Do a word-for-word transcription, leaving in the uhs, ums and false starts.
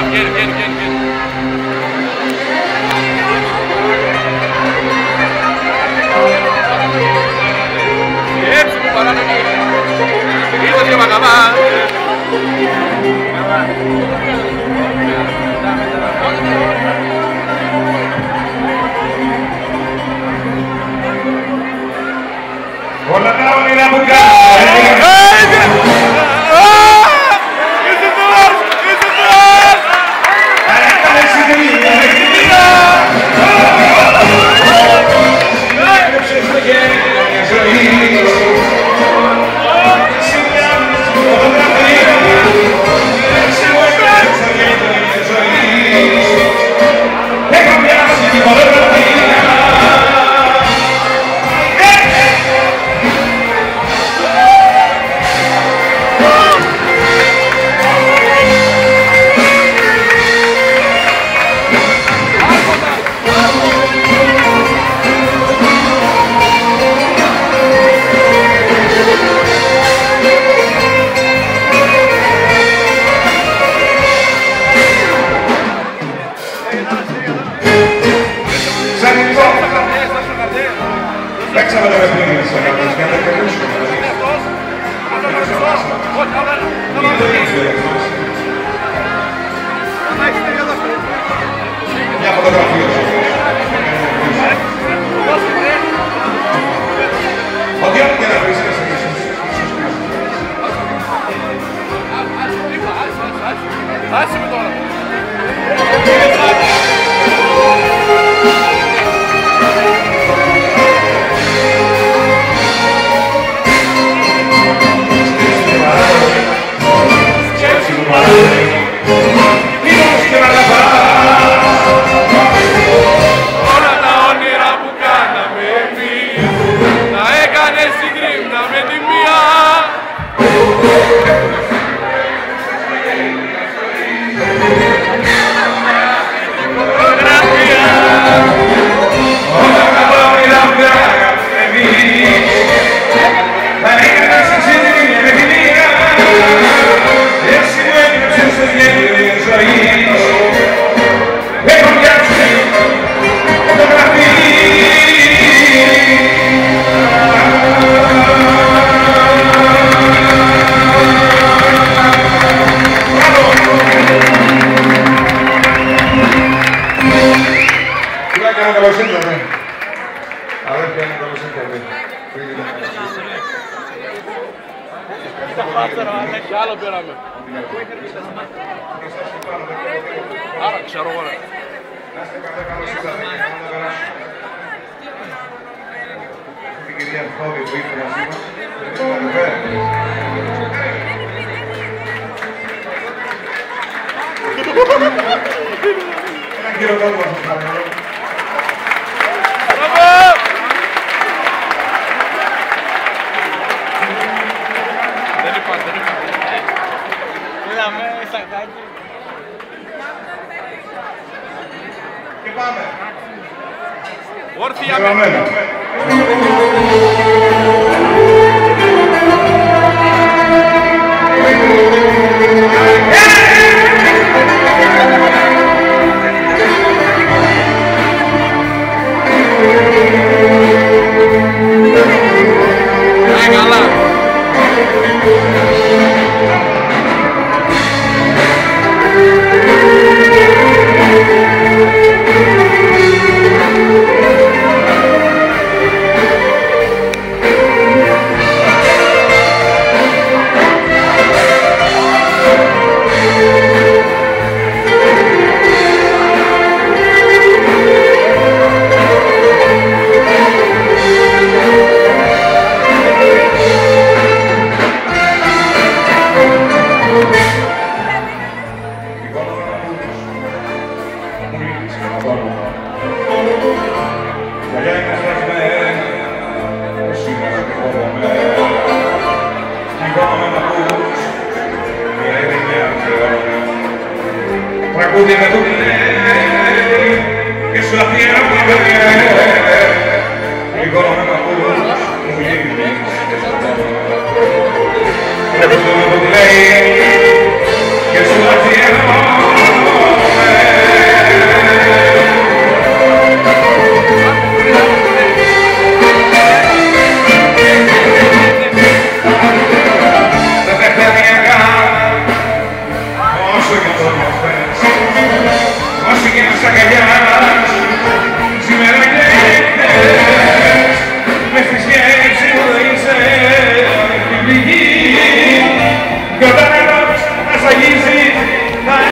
Βγαίνει, βγαίνει, βγαίνει, βγαίνει. Έτσι που παράμε εκεί. Ήρθες και μαγαμά. Όλα τα όνειρα που κάνω. Παίξαμε τα παιχνίδια σας, αγαπητοί, για να τα κερδίσουμε. Μια φωτογραφία σου. Ό,τι άλλο και να βρεις, να σε πεις. Άσε με τώρα. Όλα τα όνειρα που κάναμε εμείς τα έκανες συγκρίμνα με τη μία. Όλα τα όνειρα που κάναμε εμείς τα έκανες συγκρίμνα με τη μία. Εσύ μου έγραψες στο γέννη ζωής. Έχω πιάσει φωτογραφίες. Φιλάκια μου, καλώς ήρθατε. Αδέρφια μου, καλώς ήρθατε. Κι άλλο πήραμε. Άρα ξέρω εγώ ρε. Να είστε καλά, καλώς ήρθατε. Την κυρία Φώβη που ήρθε μαζί μας. Έναν κύριο τόπο μας παρακαλώ. Δεν υπάρχει, δεν υπάρχει. Είδαμε, σακάκι. Και πάμε. Όρθια Γραμμένο. Τραγούδι με το λέει και σου αφιέρα που είπε λίγο με μακούς μου γυρίζεις.